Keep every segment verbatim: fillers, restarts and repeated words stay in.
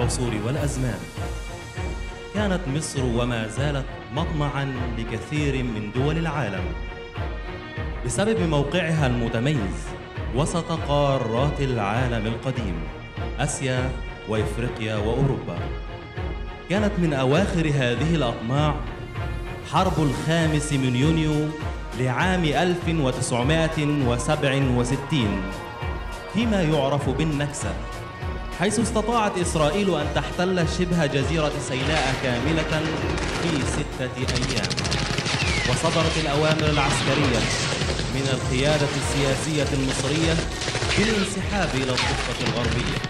العصور والأزمان. كانت مصر وما زالت مطمعاً لكثير من دول العالم بسبب موقعها المتميز وسط قارات العالم القديم، آسيا وإفريقيا وأوروبا. كانت من أواخر هذه الأطماع حرب الخامس من يونيو لعام ألف وتسعمائة وسبعة وستين فيما يعرف بالنكسة، حيث استطاعت إسرائيل أن تحتل شبه جزيرة سيناء كاملة في ستة أيام. وصدرت الأوامر العسكرية من القيادة السياسية المصرية بالانسحاب إلى الضفة الغربية.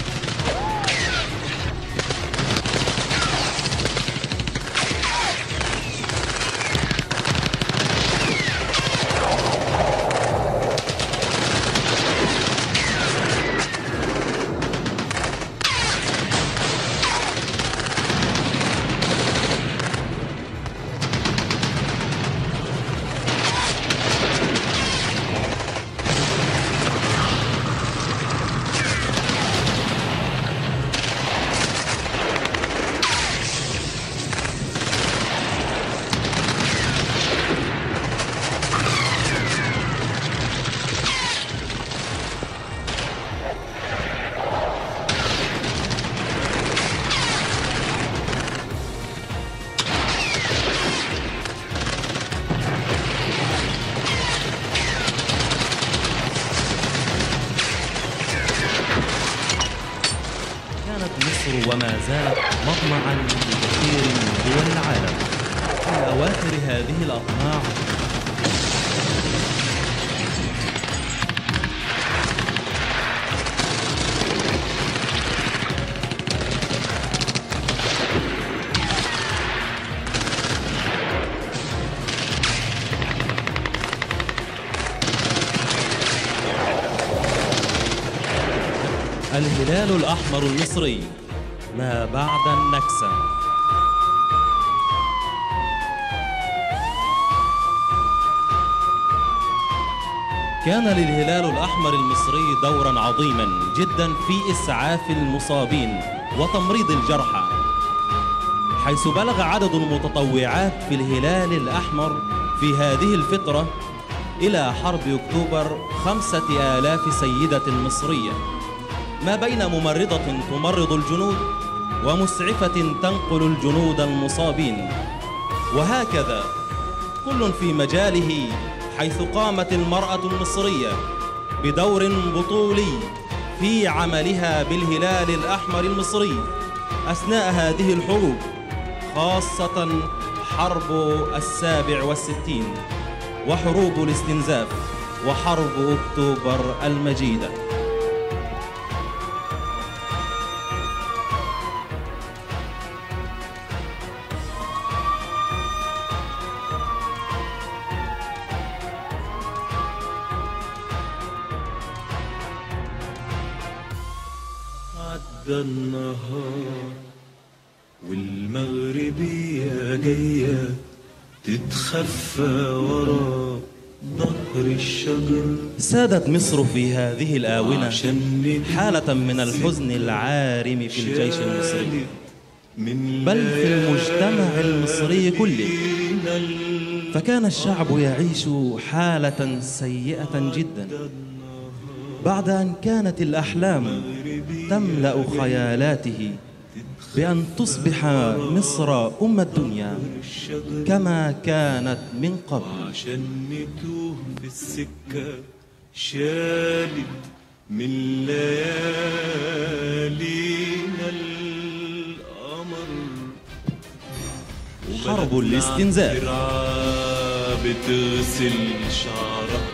مصر وما زالت مطمعاً لكثير من دول العالم. في أواخر هذه الأطماع الهلال الأحمر المصري ما بعد النكسة. كان للهلال الأحمر المصري دورا عظيما جدا في إسعاف المصابين وتمريض الجرحى، حيث بلغ عدد المتطوعات في الهلال الأحمر في هذه الفترة إلى حرب أكتوبر خمسة آلاف سيدة مصرية، ما بين ممرضة تمرض الجنود ومسعفة تنقل الجنود المصابين، وهكذا كل في مجاله، حيث قامت المرأة المصرية بدور بطولي في عملها بالهلال الأحمر المصري أثناء هذه الحروب، خاصة حرب السابع والستين وحروب الاستنزاف وحرب أكتوبر المجيدة. عدى النهار والمغربية جاية تتخفى ورا ظهر الشجر. سادت مصر في هذه الآونة حالة من الحزن العارم في الجيش المصري، بل في المجتمع المصري كله، فكان الشعب يعيش حالة سيئة جدا بعد أن كانت الأحلام تملأ خيالاته بأن تصبح مصر أم الدنيا كما كانت من قبل. عشان نتوه في السكة شالت من ليالينا القمر. حرب الاستنزاف بتغسل شعرها،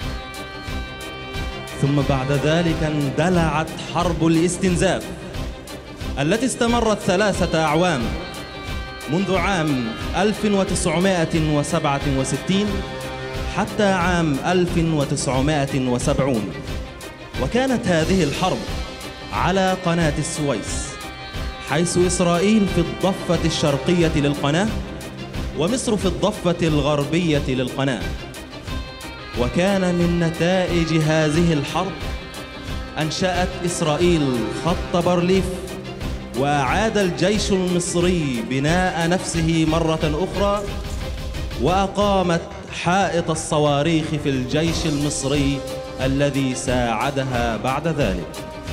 ثم بعد ذلك اندلعت حرب الاستنزاف التي استمرت ثلاثة أعوام، منذ عام ألف وتسعمائة وسبعة وستين حتى عام ألف وتسعمائة وسبعين. وكانت هذه الحرب على قناة السويس، حيث إسرائيل في الضفة الشرقية للقناة ومصر في الضفة الغربية للقناة. وكان من نتائج هذه الحرب أنشأت إسرائيل خط بارليف وأعاد الجيش المصري بناء نفسه مرة أخرى، وأقامت حائط الصواريخ في الجيش المصري الذي ساعدها بعد ذلك.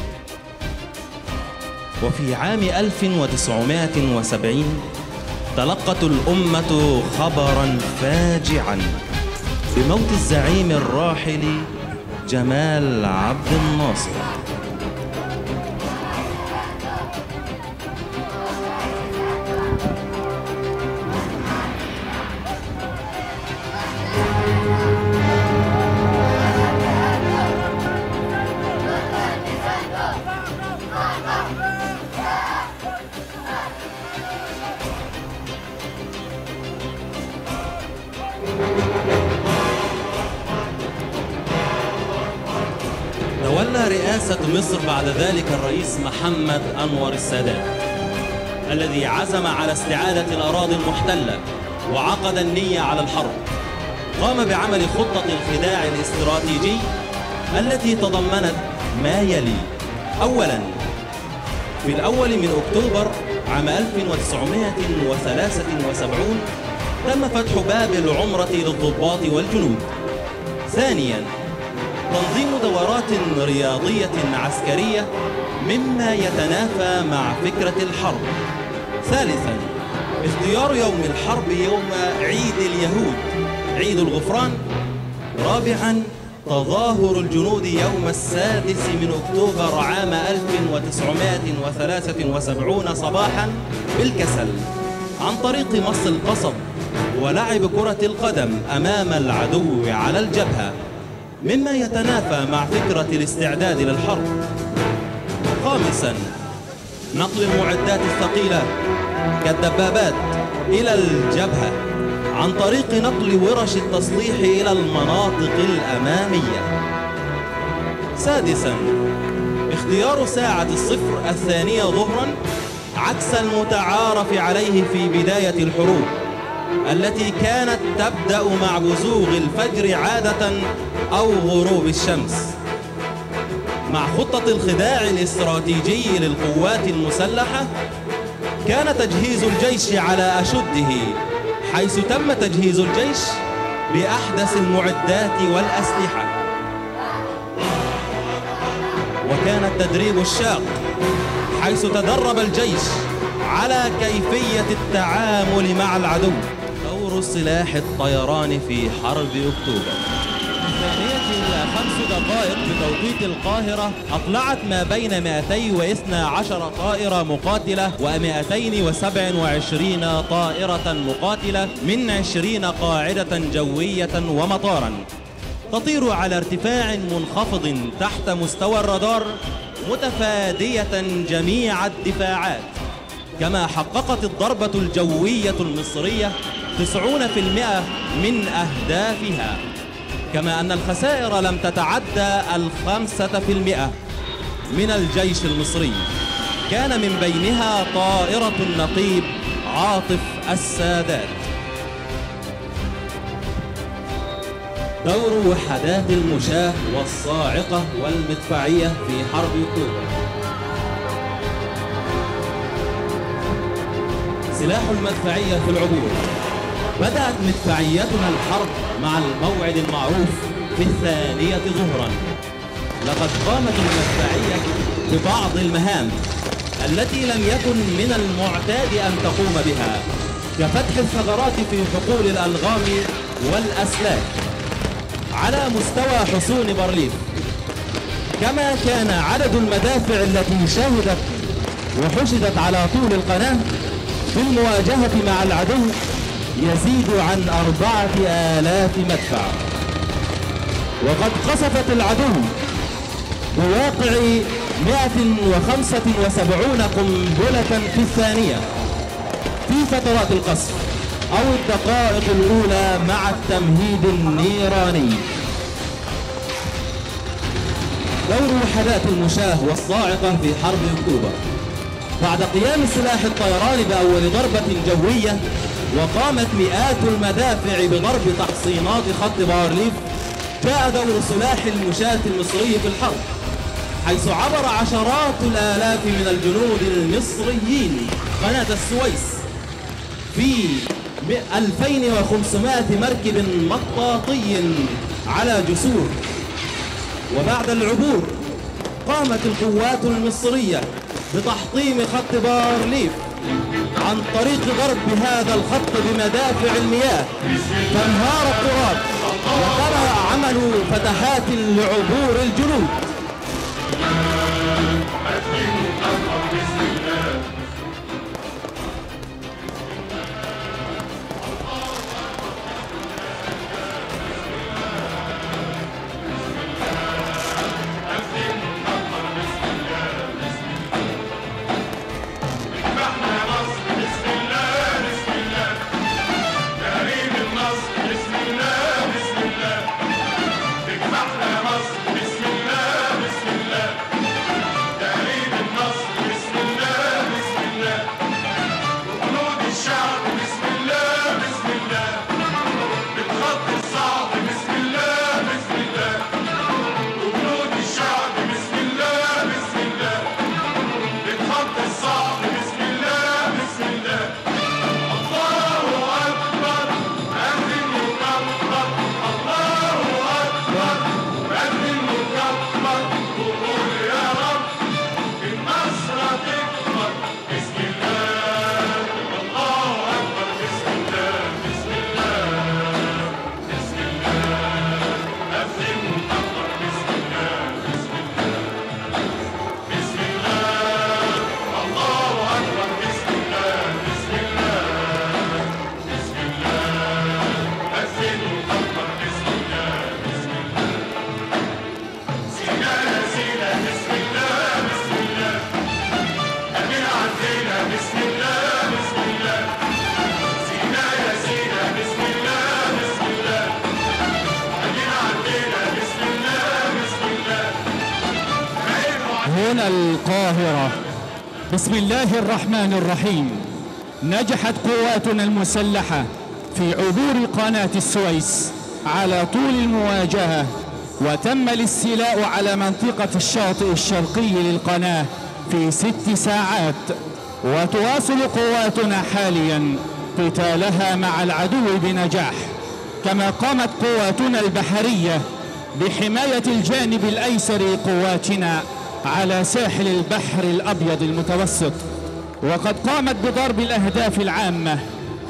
وفي عام ألف وتسعمائة وسبعين تلقت الأمة خبراً فاجعاً بموت الزعيم الراحل جمال عبد الناصر. تولى رئاسة مصر بعد ذلك الرئيس محمد أنور السادات، الذي عزم على استعادة الأراضي المحتلة وعقد النية على الحرب. قام بعمل خطة الخداع الاستراتيجي التي تضمنت ما يلي: أولاً، في الأول من أكتوبر عام ألف وتسعمائة وثلاثة وسبعين تم فتح باب العمرة للضباط والجنود. ثانياً، تنظيم دورات رياضية عسكرية مما يتنافى مع فكرة الحرب. ثالثاً، اختيار يوم الحرب يوم عيد اليهود، عيد الغفران. رابعاً، تظاهر الجنود يوم السادس من أكتوبر عام ألف وتسعمائة وثلاثة وسبعين صباحاً بالكسل عن طريق مص القصب ولعب كرة القدم أمام العدو على الجبهة، مما يتنافى مع فكرة الاستعداد للحرب. خامساً، نقل المعدات الثقيلة كالدبابات إلى الجبهة عن طريق نقل ورش التصليح إلى المناطق الأمامية. سادساً، اختيار ساعة الصفر الثانية ظهراً عكس المتعارف عليه في بداية الحروب التي كانت تبدأ مع بزوغ الفجر عادة أو غروب الشمس. مع خطة الخداع الاستراتيجي للقوات المسلحة، كان تجهيز الجيش على أشده، حيث تم تجهيز الجيش بأحدث المعدات والأسلحة، وكان التدريب الشاق، حيث تدرب الجيش على كيفية التعامل مع العدو. دور سلاح الطيران في حرب أكتوبر. الثانية إلى خمس دقائق بتوقيت القاهرة أطلعت ما بين مئتين واثني عشر طائرة مقاتلة ومئتين وسبعة وعشرين طائرة مقاتلة من عشرين قاعدة جوية ومطارا تطير على ارتفاع منخفض تحت مستوى الرادار، متفادية جميع الدفاعات. كما حققت الضربة الجوية المصرية تسعين بالمئة من أهدافها، كما أن الخسائر لم تتعدى الخمسة في المئة من الجيش المصري، كان من بينها طائرة النقيب عاطف السادات. دور وحدات المشاة والصاعقة والمدفعية في حرب أكتوبر. سلاح المدفعية في العبور. بدأت مدفعيتنا الحرب مع الموعد المعروف في الثانية ظهرا. لقد قامت المدفعية ببعض المهام التي لم يكن من المعتاد أن تقوم بها، كفتح الثغرات في حقول الألغام والأسلاك على مستوى حصون بارليف. كما كان عدد المدافع التي شهدت وحشدت على طول القناة في المواجهة مع العدو يزيد عن أربعة آلاف مدفع. وقد قصفت العدو بواقع مئة وخمسة وسبعين قنبلة في الثانية في فترات القصف أو الدقائق الأولى مع التمهيد النيراني. دور وحدات المشاة والصاعقة في حرب أكتوبر. بعد قيام سلاح الطيران بأول ضربة جوية، وقامت مئات المدافع بضرب تحصينات خط بارليف، جاء دور سلاح المشاة المصري في الحرب، حيث عبر عشرات الآلاف من الجنود المصريين قناة السويس في ألفين وخمسمائة مركب مطاطي على جسور. وبعد العبور قامت القوات المصرية بتحطيم خط بارليف عن طريق ضرب هذا الخط بمدافع المياه فانهار التراب، وتم عمل فتحات لعبور الجنود. هنا القاهرة. بسم الله الرحمن الرحيم. نجحت قواتنا المسلحة في عبور قناة السويس على طول المواجهة، وتم الاستيلاء على منطقة الشاطئ الشرقي للقناة في ست ساعات. وتواصل قواتنا حاليا قتالها مع العدو بنجاح، كما قامت قواتنا البحرية بحماية الجانب الأيسر لقواتنا على ساحل البحر الأبيض المتوسط، وقد قامت بضرب الأهداف العامة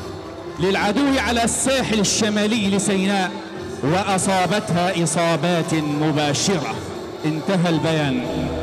للعدو على الساحل الشمالي لسيناء وأصابتها إصابات مباشرة. انتهى البيان.